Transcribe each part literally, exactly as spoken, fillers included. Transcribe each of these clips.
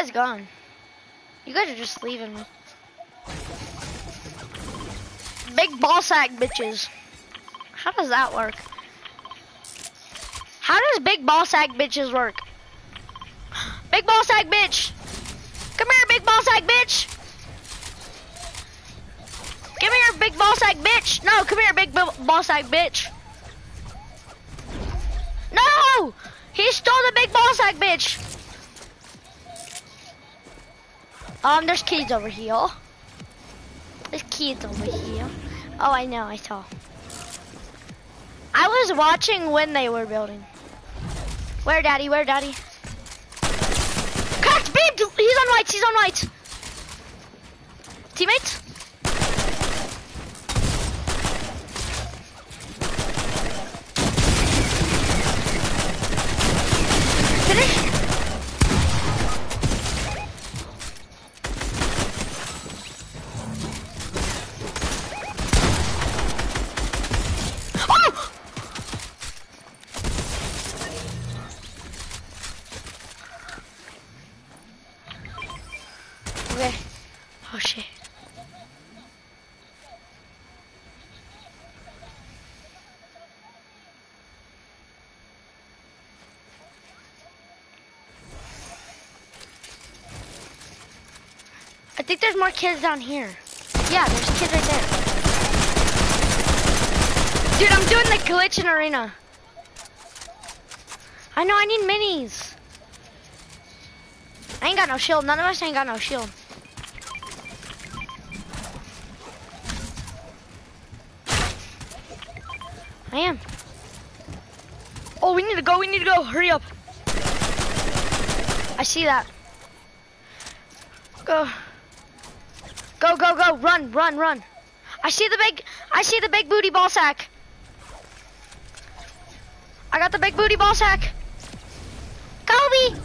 guys gone? You guys are just leaving me. Big ball sack bitches. How does that work? How does big ball sack bitches work? Big ball sack bitch! Come here, big ball sack bitch! Come here, big ball sack bitch! No, come here, big ball sack bitch! No! He stole the big ball sack bitch! Um, there's kids over here. There's kids over here. Oh, I know, I saw. I was watching when they were building. Where, daddy? Where, daddy? Cracked, beamed! He's on whites, he's on whites! Teammates? Finish? Oh! Okay. Oh shit. I think there's more kids down here. Yeah, there's kids right there. Dude, I'm doing the glitch in arena. I know, I need minis. I ain't got no shield. None of us ain't got no shield. I am. Oh, we need to go. We need to go. Hurry up. I see that. Go. Go, go, go. Run, run, run. I see the big, I see the big booty ball sack. I got the big booty ball sack. Kobe.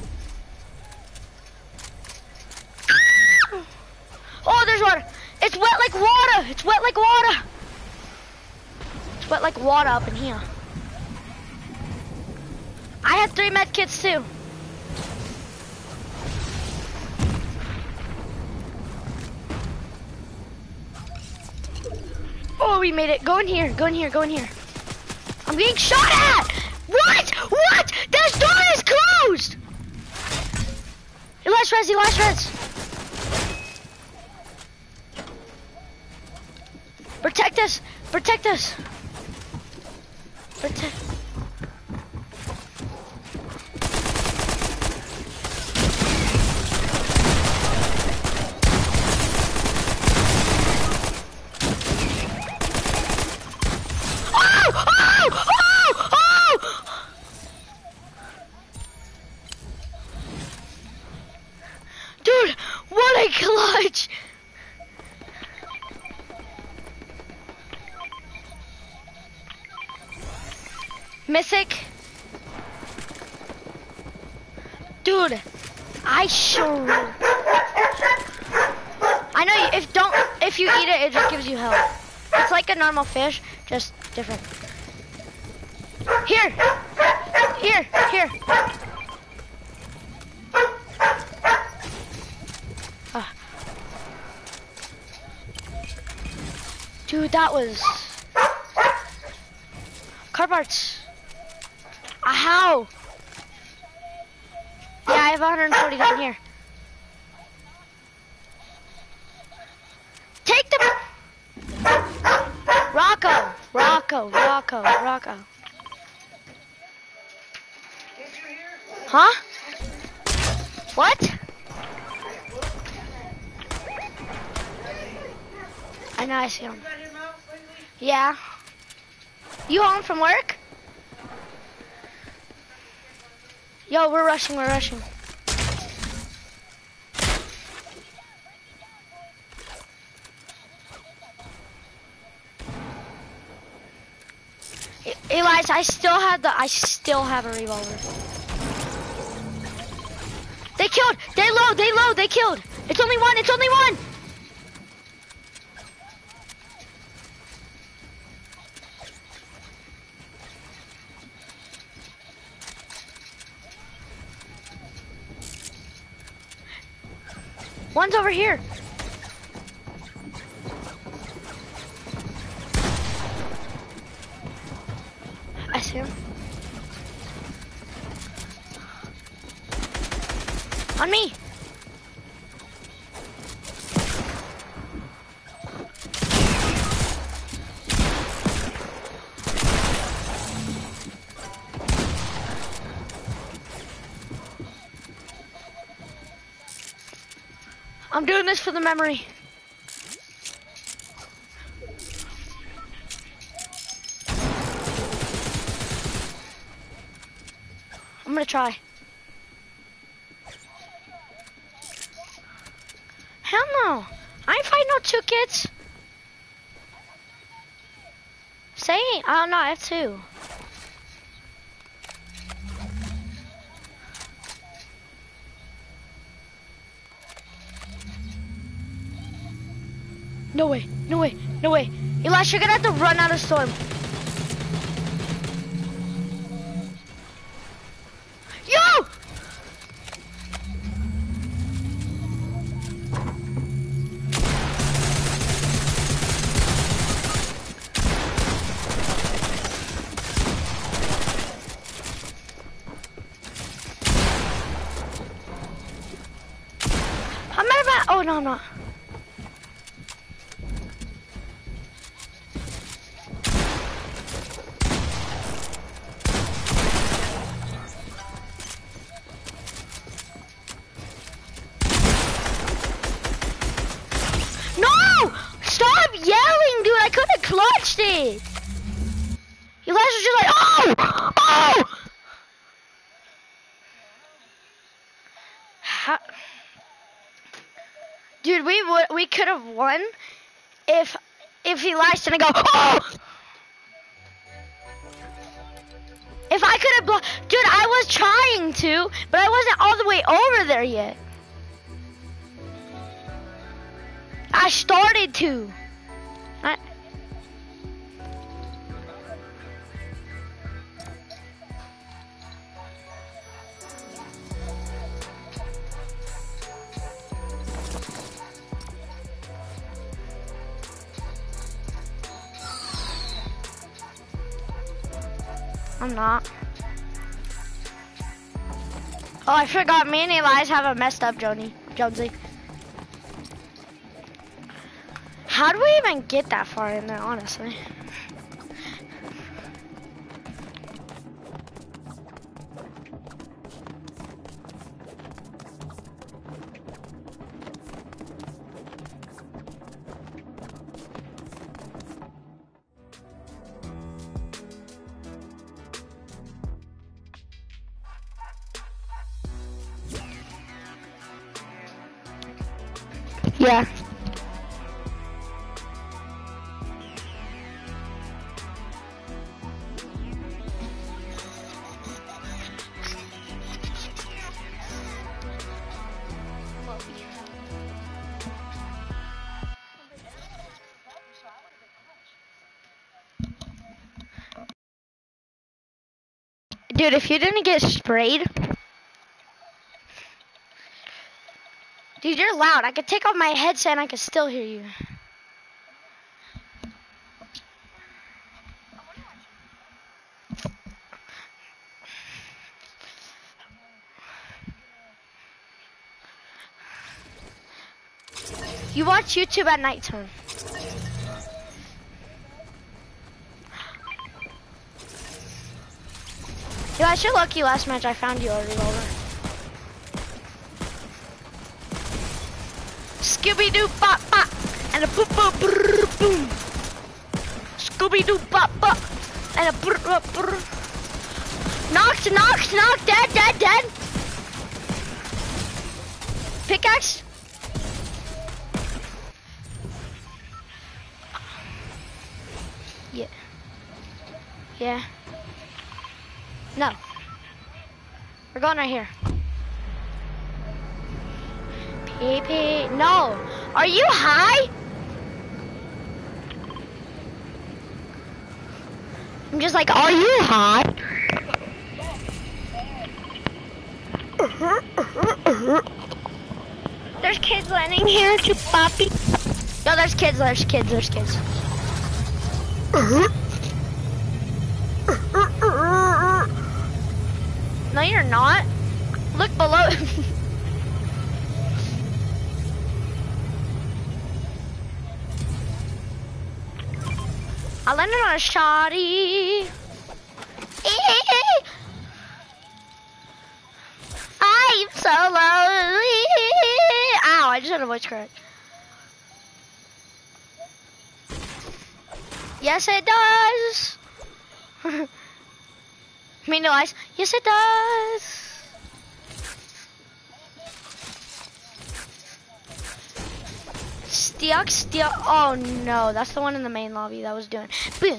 Oh, there's water. It's wet like water. It's wet like water. It's wet like water up in here. I had three med kits too. Oh, we made it. Go in here. Go in here. Go in here. I'm being shot at. What? What? This door is closed. Last res. Last res. Protect us! Protect us! Protect. Oh! Oh! Oh! Oh! Dude, what a clutch! Mythic. Dude, I sure. I know you, if don't if you eat it, it just gives you health. It's like a normal fish, just different. Here, here, here. Ah. Dude, that was car parts. Uh, how? Yeah, I have one hundred forty down here. Take the Rocco, Rocco, Rocco, Rocco. Huh? What? I know, I see him. Yeah. You home from work? Yo, we're rushing, we're rushing. Elias, I still have the, I still have a revolver. They killed, they low, they low, they killed. It's only one, it's only one. One's over here. I see him. On me. I'm doing this for the memory. I'm gonna try. Hell no. I ain't fighting no two kids. Say, I don't know, I have two. No way, no way, no way. Elias, you're gonna have to run out of storm. Yo! I'm not about, oh no, I'm not. It. You guys are just like, oh, oh. How? Dude, we would, we could have won if if Elias didn't go, oh. If I could have, blo dude, I was trying to, but I wasn't all the way over there yet. I started to. I, I'm not. Oh, I forgot me and Elias have a messed up Joni, Jonesy. How do we even get that far in there, honestly? Yeah. Dude, if you didn't get sprayed, dude, you're loud. I could take off my headset and I could still hear you. You watch YouTube at nighttime. Yo, I should lucky last match I found you a revolver. Scooby Doo bop bop and a boop boop brrr, boom. Scooby Doo bop bop and a brrr brrr. Knocked, knocked, knocked, dead, dead, dead. Pickaxe. Yeah. Yeah. No. We're going right here. P P. No. Are you high? I'm just like, are you high? There's kids landing here too, Poppy. No, there's kids, there's kids, there's kids. No, you're not. Look below. I landed on a shotty. I'm so lonely. Ow, I just had a voice crack. Yes, it does. Me no eyes. Yes, it does. Stiak, Stiak. Oh no, that's the one in the main lobby that was doing.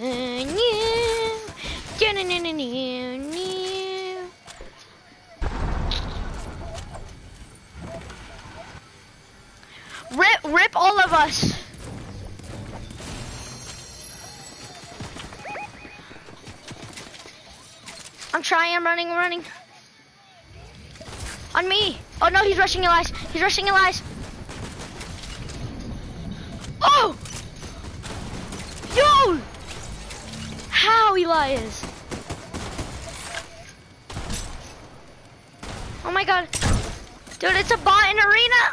Rip, rip all of us. I'm trying, I'm running, I'm running. On me. Oh no, he's rushing Elias. He's rushing Elias. Oh! Yo! How, Elias? Oh my god. Dude, it's a bot in arena.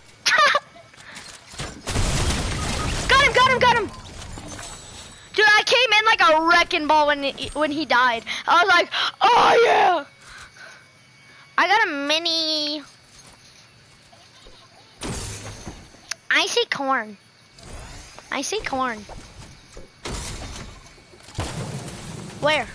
Got him, got him, got him. Dude, I came in like a wrecking ball when he, when he died. I was like, oh yeah. I got a mini. I see corn. I see corn. Where?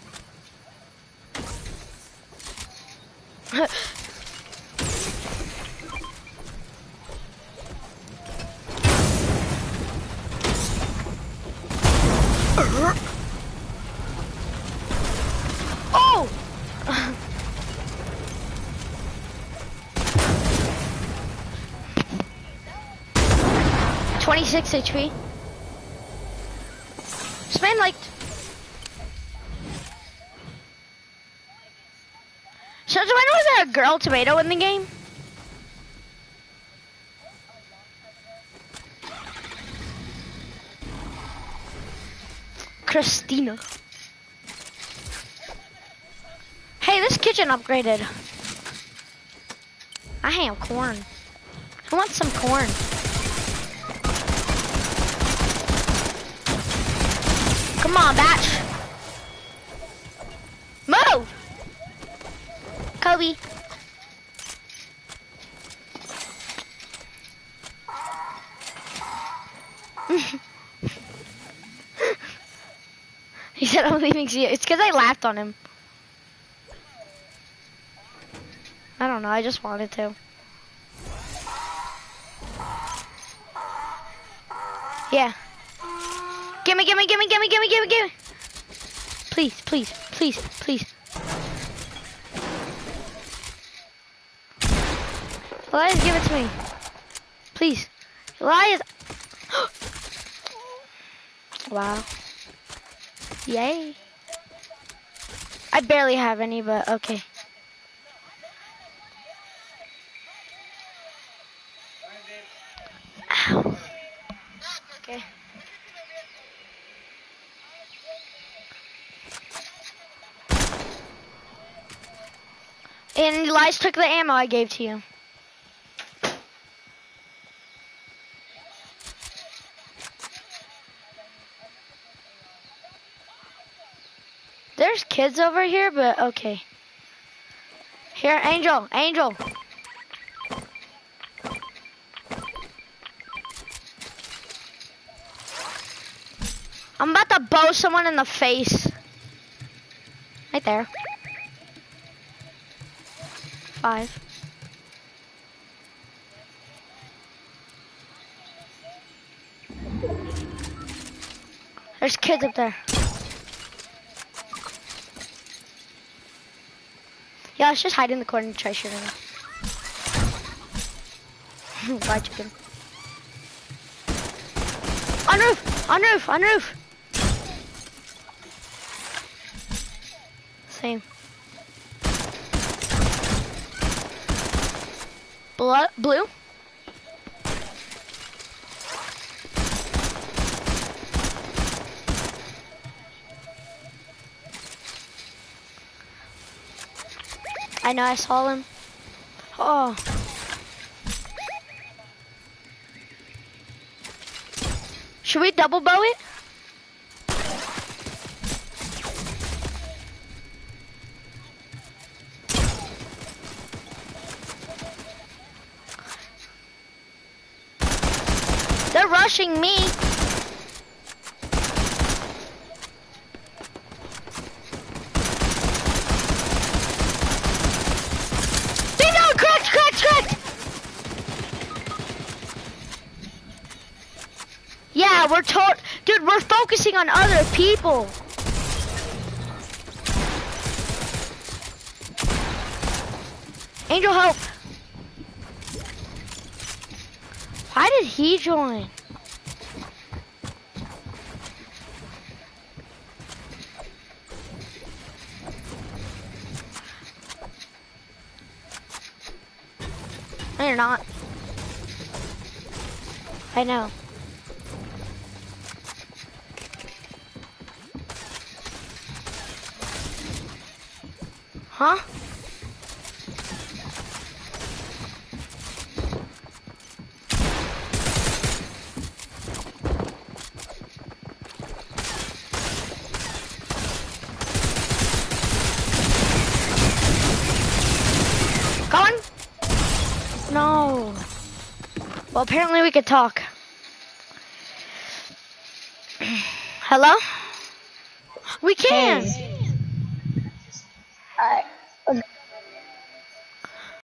Oh! twenty-six H P. This man like. So when was there a girl tomato in the game? Christina. Hey, this kitchen upgraded. I have corn. Who wants some corn? Come on, batch. Move! Kobe. He said I'm leaving C. It's because I laughed on him. I don't know, I just wanted to. Yeah. Gimme, gimme, gimme, gimme, gimme, gimme, gimme. Please, please, please, please. Elias, give it to me. Please. Elias. Wow. Yay. I barely have any, but okay. Ow. Okay. And Elias took the ammo I gave to you. There's kids over here, but okay. Here, Angel, Angel. I'm about to bow someone in the face. Right there. Five. There's kids up there. Yeah, let's just hide in the corner and try shooting them. Fried chicken. On roof! On roof! On roof! Same. Blood, blue? I know, I saw him. Oh. Should we double bow it? They're rushing me. They know, correct, correct, correct. Yeah, we're told, dude, we're focusing on other people. Angel, help. Why did he join? No, you're not. I know. Huh? Gone? No. Well, apparently we could talk. Hello? We can. Hey. Alright.